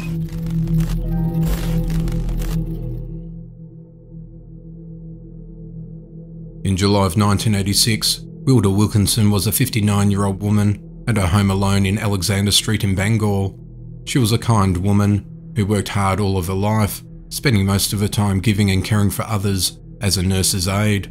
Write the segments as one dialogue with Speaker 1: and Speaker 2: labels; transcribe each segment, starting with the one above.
Speaker 1: In July of 1986, Wilda Wilkinson was a 59-year-old woman at her home alone in Alexander Street in Bangor. She was a kind woman who worked hard all of her life, spending most of her time giving and caring for others as a nurse's aide.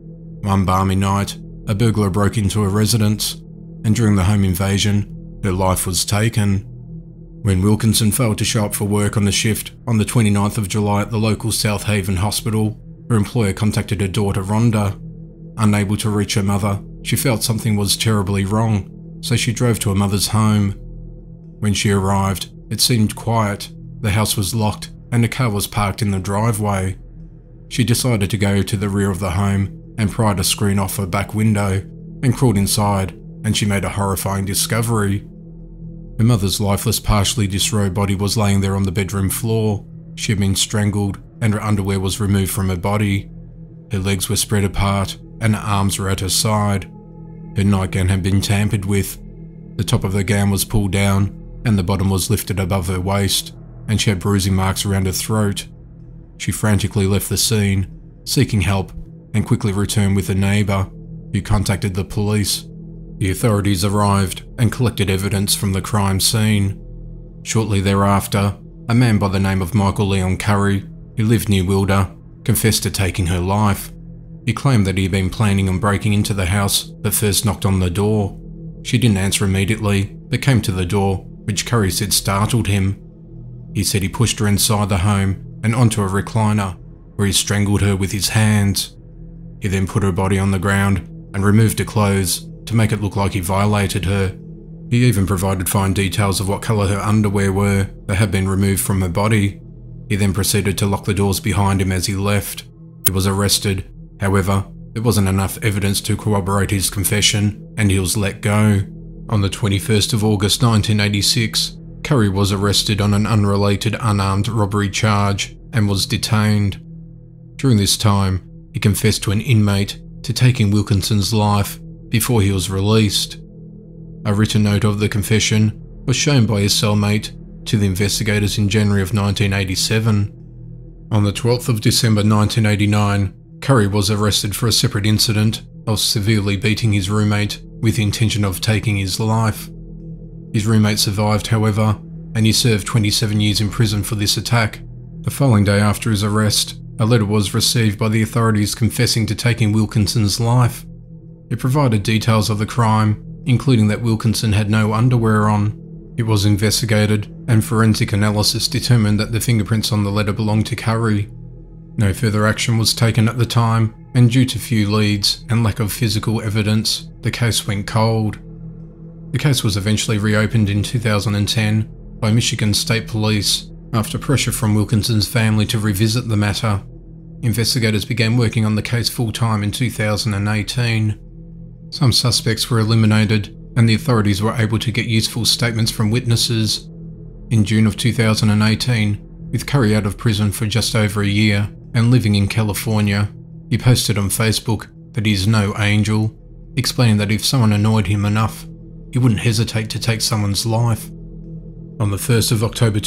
Speaker 1: One balmy night, a burglar broke into her residence, and during the home invasion, her life was taken. When Wilkinson failed to show up for work on the shift on the 29th of July at the local South Haven hospital, her employer contacted her daughter Rhonda. Unable to reach her mother, she felt something was terribly wrong, so she drove to her mother's home. When she arrived, it seemed quiet, the house was locked, and the car was parked in the driveway. She decided to go to the rear of the home and pried a screen off her back window and crawled inside, and she made a horrifying discovery. Her mother's lifeless, partially disrobed body was laying there on the bedroom floor. She had been strangled, and her underwear was removed from her body. Her legs were spread apart, and her arms were at her side. Her nightgown had been tampered with. The top of her gown was pulled down, and the bottom was lifted above her waist, and she had bruising marks around her throat. She frantically left the scene, seeking help, and quickly returned with a neighbour, who contacted the police. The authorities arrived and collected evidence from the crime scene. Shortly thereafter, a man by the name of Michael Leon Curry, who lived near Wilda, confessed to taking her life. He claimed that he had been planning on breaking into the house, but first knocked on the door. She didn't answer immediately, but came to the door, which Curry said startled him. He said he pushed her inside the home and onto a recliner, where he strangled her with his hands. He then put her body on the ground and removed her clothes to make it look like he violated her. He even provided fine details of what colour her underwear were that had been removed from her body. He then proceeded to lock the doors behind him as he left. He was arrested. However, there wasn't enough evidence to corroborate his confession, and he was let go. On the 21st of August 1986, Curry was arrested on an unrelated unarmed robbery charge and was detained. During this time, he confessed to an inmate to taking Wilkinson's life before he was released. A written note of the confession was shown by his cellmate to the investigators in January of 1987. On the 12th of December 1989, Curry was arrested for a separate incident of severely beating his roommate with the intention of taking his life. His roommate survived, however, and he served 27 years in prison for this attack. The following day after his arrest, a letter was received by the authorities confessing to taking Wilkinson's life. It provided details of the crime, including that Wilkinson had no underwear on. It was investigated, and forensic analysis determined that the fingerprints on the letter belonged to Curry. No further action was taken at the time, and due to few leads and lack of physical evidence, the case went cold. The case was eventually reopened in 2010 by Michigan State Police after pressure from Wilkinson's family to revisit the matter. Investigators began working on the case full-time in 2018. Some suspects were eliminated, and the authorities were able to get useful statements from witnesses. In June of 2018, with Curry out of prison for just over a year and living in California, he posted on Facebook that he is no angel, explaining that if someone annoyed him enough, he wouldn't hesitate to take someone's life. On the 1st of October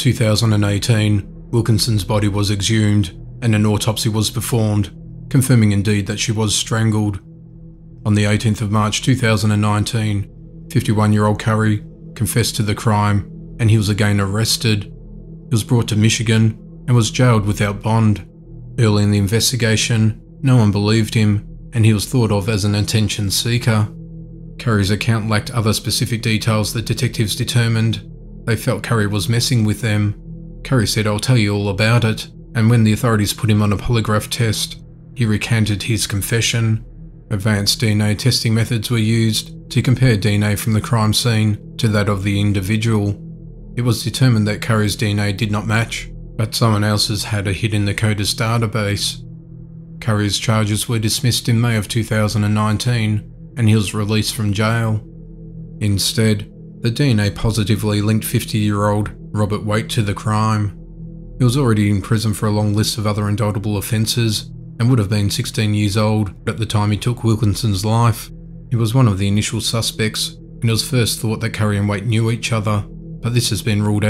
Speaker 1: 2018, Wilkinson's body was exhumed and an autopsy was performed, confirming indeed that she was strangled. On the 18th of March 2019, 51-year-old Curry confessed to the crime, and he was again arrested. He was brought to Michigan and was jailed without bond. Early in the investigation, no one believed him, and he was thought of as an attention seeker. Curry's account lacked other specific details that detectives determined. They felt Curry was messing with them. Curry said, "I'll tell you all about it," and when the authorities put him on a polygraph test, he recanted his confession. Advanced DNA testing methods were used to compare DNA from the crime scene to that of the individual. It was determined that Curry's DNA did not match, but someone else's had a hit in the CODIS database. Curry's charges were dismissed in May of 2019, and he was released from jail. Instead, the DNA positively linked 50-year-old Robert Waite to the crime. He was already in prison for a long list of other indictable offences, and would have been 16 years old at the time he took Wilkinson's life. He was one of the initial suspects, and it was first thought that Curry and Waite knew each other, but this has been ruled out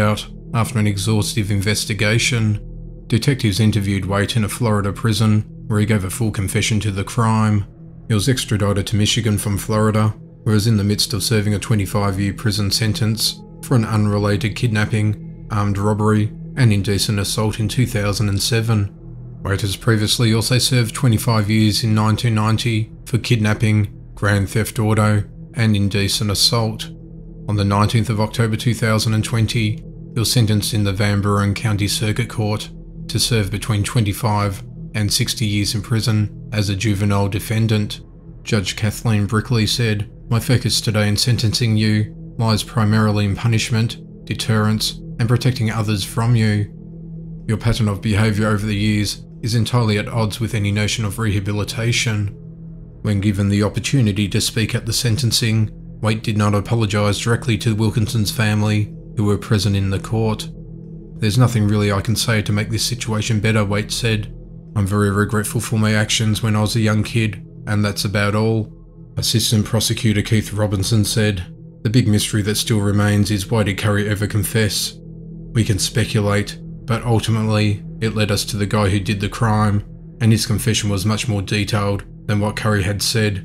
Speaker 1: After an exhaustive investigation, detectives interviewed Waite in a Florida prison where he gave a full confession to the crime. He was extradited to Michigan from Florida, where he was in the midst of serving a 25-year prison sentence for an unrelated kidnapping, armed robbery, and indecent assault in 2007. Waite has previously also served 25 years in 1990 for kidnapping, grand theft auto, and indecent assault. On the 19th of October 2020, he was sentenced in the Van Buren County Circuit Court to serve between 25 and 60 years in prison as a juvenile defendant. Judge Kathleen Brickley said, "My focus today in sentencing you lies primarily in punishment, deterrence, and protecting others from you. Your pattern of behaviour over the years is entirely at odds with any notion of rehabilitation." When given the opportunity to speak at the sentencing, Waite did not apologise directly to Wilkinson's family, who were present in the court. "There's nothing really I can say to make this situation better," Waite said. "I'm very regretful for my actions when I was a young kid, and that's about all." Assistant Prosecutor Keith Robinson said, "The big mystery that still remains is why did Curry ever confess? We can speculate, but ultimately it led us to the guy who did the crime, and his confession was much more detailed than what Curry had said."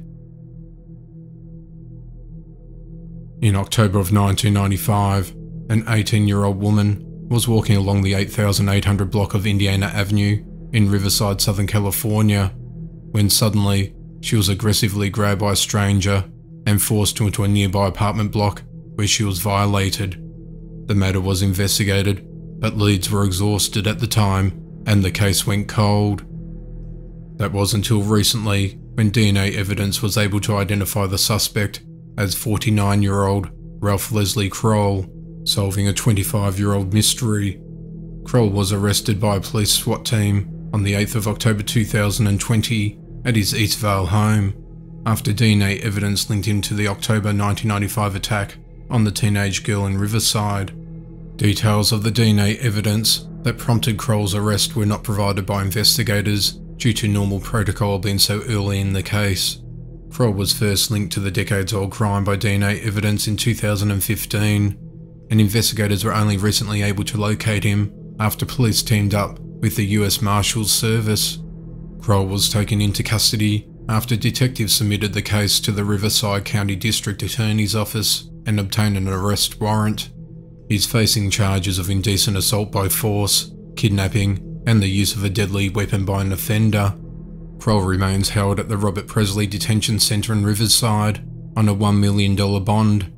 Speaker 1: In October of 1995, an 18-year-old woman was walking along the 8800 block of Indiana Avenue in Riverside, Southern California, when suddenly she was aggressively grabbed by a stranger and forced into a nearby apartment block where she was violated. The matter was investigated, but leads were exhausted at the time and the case went cold. That was until recently, when DNA evidence was able to identify the suspect as 49-year-old Ralph Leslie Kroll, solving a 25-year-old mystery. Kroll was arrested by a police SWAT team on the 8th of October 2020 at his Eastvale home, after DNA evidence linked him to the October 1995 attack on the teenage girl in Riverside. Details of the DNA evidence that prompted Kroll's arrest were not provided by investigators due to normal protocol being so early in the case. Kroll was first linked to the decades-old crime by DNA evidence in 2015, and investigators were only recently able to locate him after police teamed up with the US Marshals Service. Kroll was taken into custody after detectives submitted the case to the Riverside County District Attorney's Office and obtained an arrest warrant. He's facing charges of indecent assault by force, kidnapping, and the use of a deadly weapon by an offender. Kroll remains held at the Robert Presley Detention Centre in Riverside on a $1 million bond